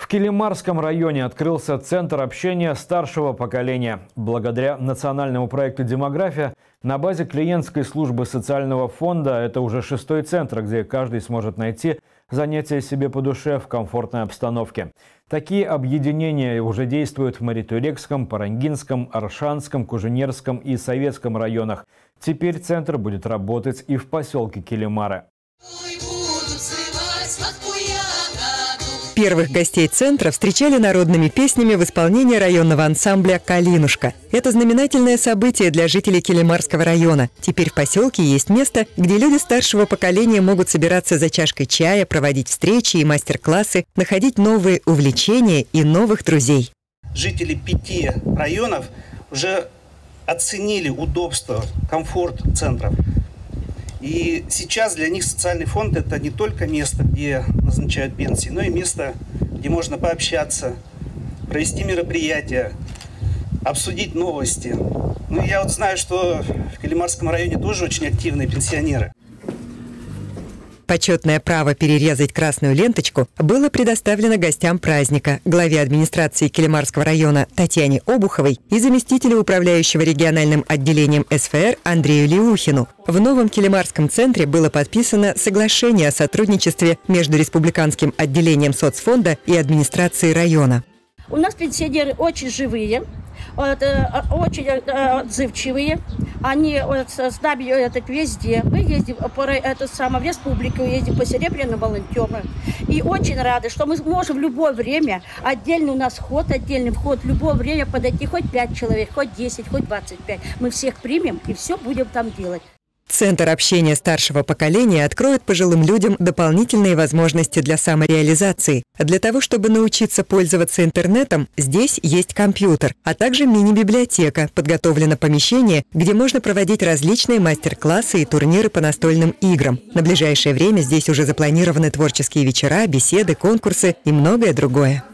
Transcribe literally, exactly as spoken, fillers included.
Килимарском районе открылся центр общения старшего поколения. Благодаря национальному проекту «Демография» на базе клиентской службы социального фонда это уже шестой центр, где каждый сможет найти занятия себе по душе в комфортной обстановке. Такие объединения уже действуют в Маритурекском, Парангинском, Аршанском, Куженерском и Советском районах. Теперь центр будет работать и в поселке Килимары. Первых гостей центра встречали народными песнями в исполнении районного ансамбля «Калинушка». Это знаменательное событие для жителей Килимарского района. Теперь в поселке есть место, где люди старшего поколения могут собираться за чашкой чая, проводить встречи и мастер-классы, находить новые увлечения и новых друзей. Жители пяти районов уже оценили удобство, комфорт центров. И сейчас для них социальный фонд – это не только место, где назначают пенсии, но и место, где можно пообщаться, провести мероприятия, обсудить новости. Ну, я вот знаю, что в Килимарском районе тоже очень активные пенсионеры. Почетное право перерезать красную ленточку было предоставлено гостям праздника, главе администрации Килимарского района Татьяне Обуховой и заместителю управляющего региональным отделением эс эф эр Андрею Леухину. В новом Килимарском центре было подписано соглашение о сотрудничестве между республиканским отделением соцфонда и администрацией района. У нас пенсионеры очень живые, очень отзывчивые. Они с нами это, везде. Мы ездим по это самое, в республику, ездим по серебряным волонтерам. И очень рады, что мы можем в любое время, отдельный у нас вход, отдельный вход, в любое время подойти, хоть пять человек, хоть десять, хоть двадцать пять. Мы всех примем и все будем там делать. Центр общения старшего поколения откроет пожилым людям дополнительные возможности для самореализации. Для того, чтобы научиться пользоваться интернетом, здесь есть компьютер, а также мини-библиотека, подготовлено помещение, где можно проводить различные мастер-классы и турниры по настольным играм. На ближайшее время здесь уже запланированы творческие вечера, беседы, конкурсы и многое другое.